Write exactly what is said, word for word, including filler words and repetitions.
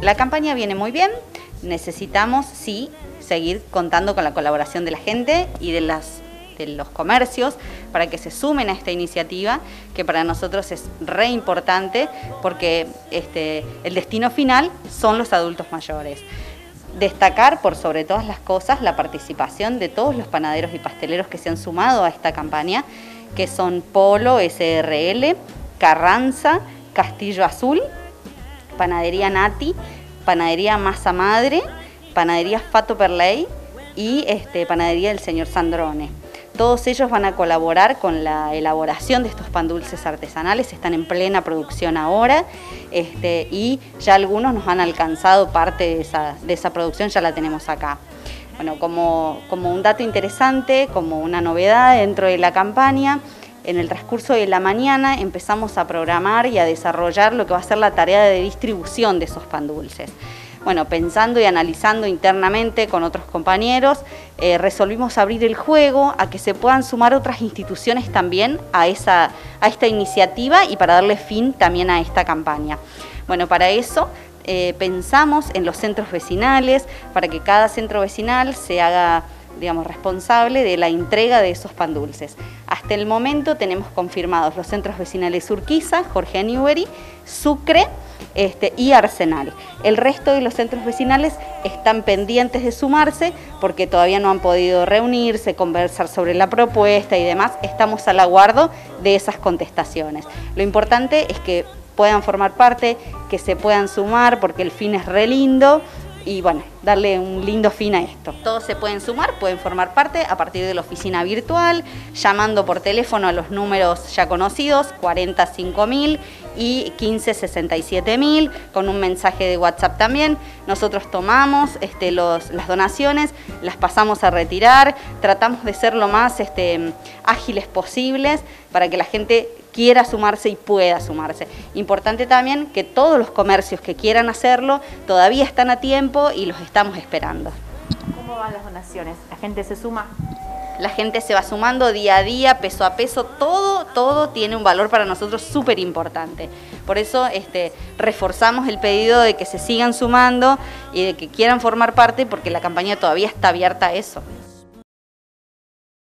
La campaña viene muy bien, necesitamos, sí, seguir contando con la colaboración de la gente y de, las, de los comercios para que se sumen a esta iniciativa, que para nosotros es re importante porque este, el destino final son los adultos mayores. Destacar por sobre todas las cosas la participación de todos los panaderos y pasteleros que se han sumado a esta campaña, que son Polo, S R L, Carranza, Castillo Azul, Panadería Nati, Panadería Masa Madre, Panadería Fato Perley y este, Panadería del Señor Sandrone. Todos ellos van a colaborar con la elaboración de estos pan dulces artesanales, están en plena producción ahora este, y ya algunos nos han alcanzado parte de esa, de esa producción, ya la tenemos acá. Bueno, como, como un dato interesante, como una novedad dentro de la campaña, en el transcurso de la mañana empezamos a programar y a desarrollar lo que va a ser la tarea de distribución de esos pan dulces. Bueno, pensando y analizando internamente con otros compañeros, eh, resolvimos abrir el juego a que se puedan sumar otras instituciones también a, esa, a esta iniciativa y para darle fin también a esta campaña. Bueno, para eso eh, pensamos en los centros vecinales, para que cada centro vecinal se haga, digamos, responsable de la entrega de esos pan dulces. Hasta el momento tenemos confirmados los centros vecinales Urquiza, Jorge Newbery, Sucre, Este, y Arsenal. El resto de los centros vecinales están pendientes de sumarse porque todavía no han podido reunirse, conversar sobre la propuesta y demás. Estamos al aguardo de esas contestaciones. Lo importante es que puedan formar parte, que se puedan sumar porque el fin es re lindo y bueno, darle un lindo fin a esto. Todos se pueden sumar, pueden formar parte a partir de la oficina virtual, llamando por teléfono a los números ya conocidos, cuarenta cinco mil y quince sesenta y siete mil, con un mensaje de WhatsApp también. Nosotros tomamos este, los, las donaciones, las pasamos a retirar, tratamos de ser lo más este, ágiles posibles para que la gente quiera sumarse y pueda sumarse. Importante también que todos los comercios que quieran hacerlo todavía están a tiempo y los estamos esperando. ¿Cómo van las donaciones? ¿La gente se suma? La gente se va sumando día a día, peso a peso, todo, todo tiene un valor para nosotros súper importante. Por eso este, reforzamos el pedido de que se sigan sumando y de que quieran formar parte porque la campaña todavía está abierta a eso.